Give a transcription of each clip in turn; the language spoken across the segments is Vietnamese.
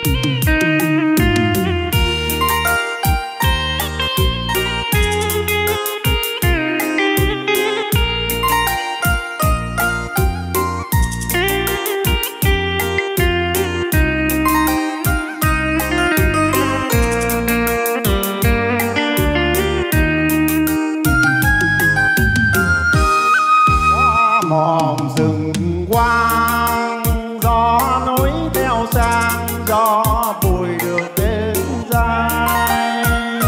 mòn rừng quang gió núi theo sang gió bụi được đến dài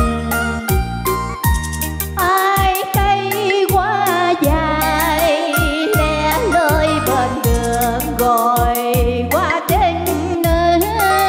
ai cây quá dài lẻ lơi bên đường gọi qua trên nơi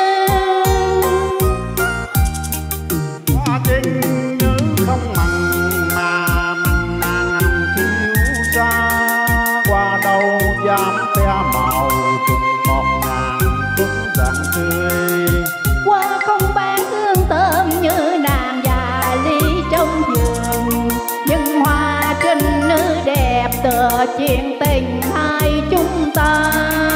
qua trên nữ không mặn mà nàng thiếu xa qua đâu dám phe màu cùng 1000 phút rạng tươi qua không bán hương thơm như nàng già ly trong vườn nhưng hoa trinh nữ đẹp tựa chuyện tình hai chúng ta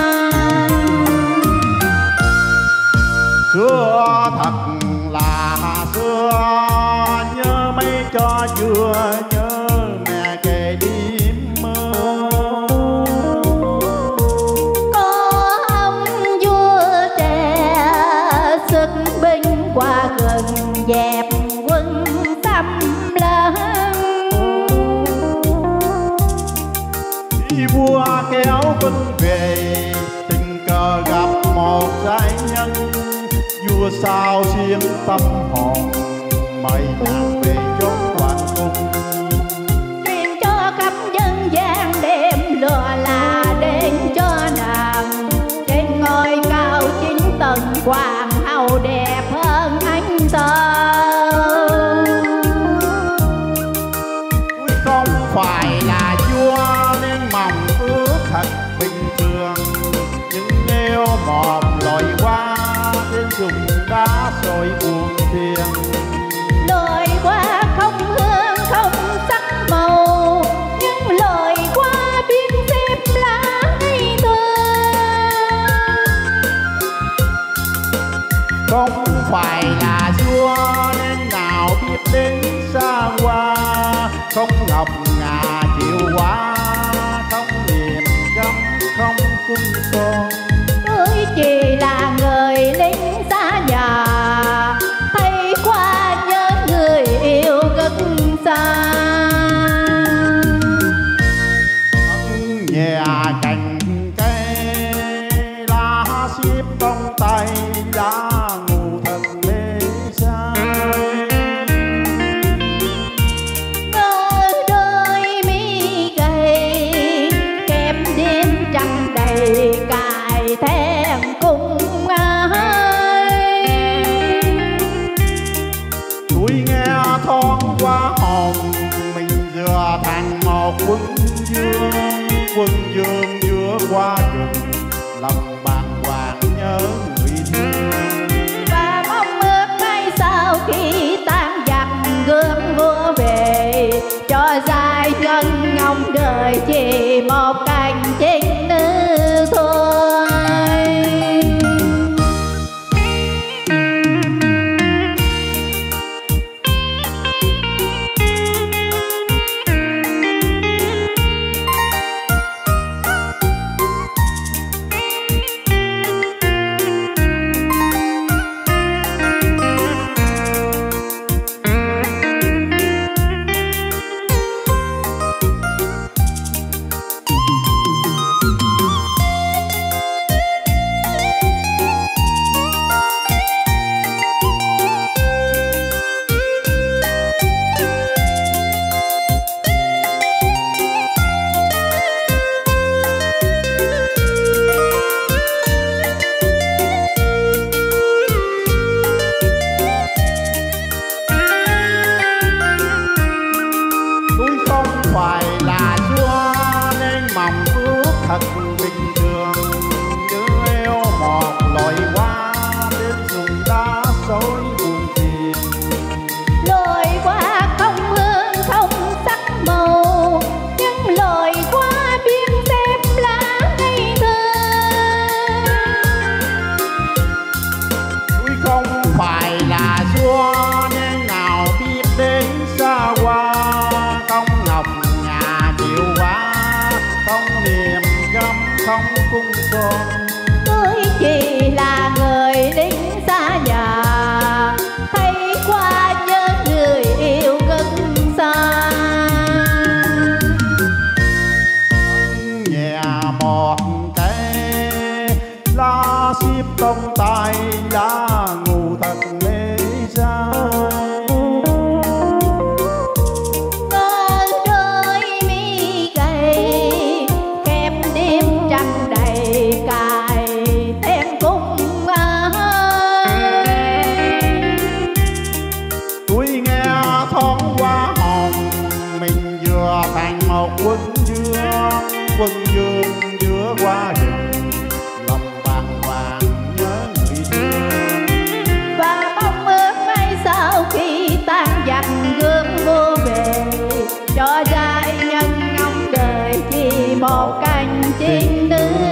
xưa thật là xưa nhớ mấy cho chưa nhớ mẹ kể đêm mơ có ông vua trẻ sức binh qua gần dẹp quân xâm lấn đi vua kéo quân về tình cờ gặp một giai nhân vua sao xiên tâm hồn mời nàng về chốn hoàng cung truyền cho khắp dân gian đêm lừa là đến cho nàng trên ngôi cao 9 tầng hoàng hậu đẹp hơn ánh sao tôi không phải là vua nên mong ước thật bình thường nhưng nếu một loài hoa trên rừng đá rồi buồn phiền lời qua không hương không sắc màu nhưng lời qua biết xếp lá ngây thơ không phải là vua nên nào biết đến xa hoa không ngọc ngà chịu quá không niềm gấm không cung son tôi chỉ là người lính xa nhà thấy qua nhớ người yêu rất xa nhà cành cây lá xếp trong tay đã ngủ thật mê say đôi mi gầy kẹp đêm trăng đầy cài then cung ai tôi nghe thoáng qua hồn mình vừa thành một quân dương giữa qua rừng lòng bàng hoàng nhớ người thương và mong ước mai sau khi tan giặc gươm vua về cho dài nhân ngóng đời chỉ một cành trinh nữ thôi. hay là ngu thật mê sai. Ngơ rơi mi gầy kẹp đêm trăng đầy cài thêm cung Tôi nghe thoáng qua hồng mình vừa thành một quân dương giữa qua rừng lòng bàng hoàng nhớ người thương. và mong ước mai sau khi tan dần gương vô về cho giai nhân ngóng đời chỉ một cành chim nữ.